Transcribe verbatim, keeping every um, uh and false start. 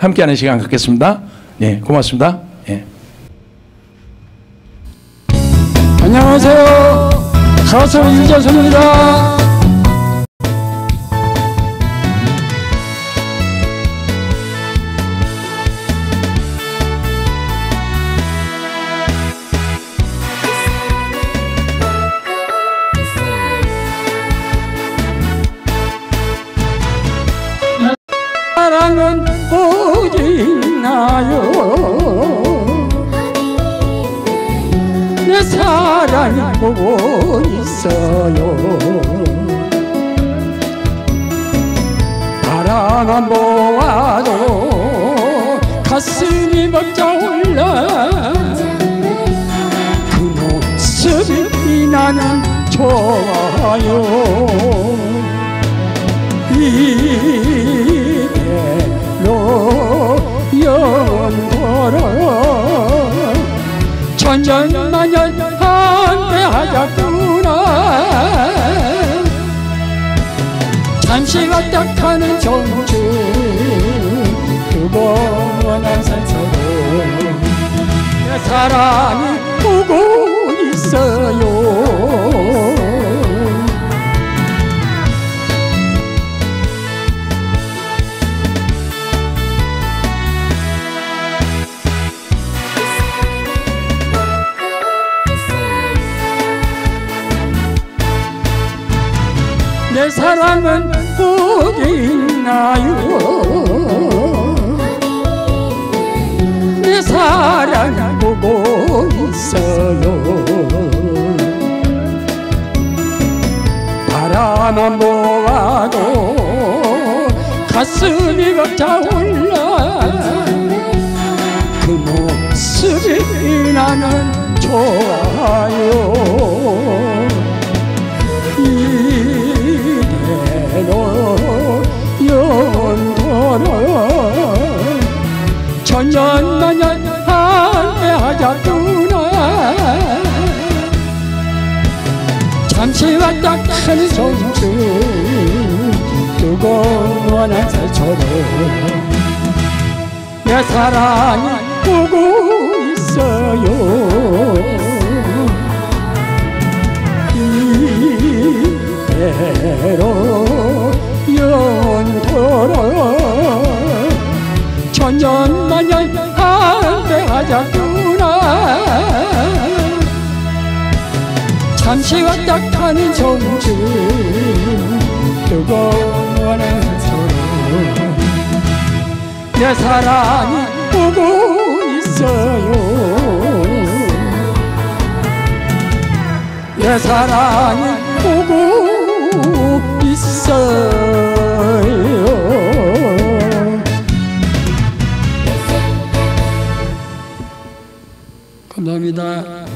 함께하는 시간 갖겠습니다. 네, 고맙습니다. 예. 안녕하세요. 가수 유재석입니다. 사랑은 어디 있나요? 내 사랑 보고 있어요. 바라만 보아도 가슴이 벅차올라. 그 모습이 나는 좋아요. 이대로 영원토록 천년만년 함께하자꾸나. 잠시 왔다 가는 정주 두번 원한 산서로 내 사랑이 보고 있어요. 내 사랑은 어디 있나요? 내 사랑 보고 있어요. 바라만 보아도 가슴이 벅차올라. 그 모습이 나는 좋아요. 영원토록 천년만년 함께하자꾸나. 잠시 왔다 가는 손수 두고 원한 살처럼 내 사랑이 보고 있어요. 이대로 영원토록 천년만년 함께하자꾸나. 잠시 왔다 가는 손주 뜨거운 서로 내 사랑이 보고 있어요. 내 사랑이 보고 있어요. 감사합니다.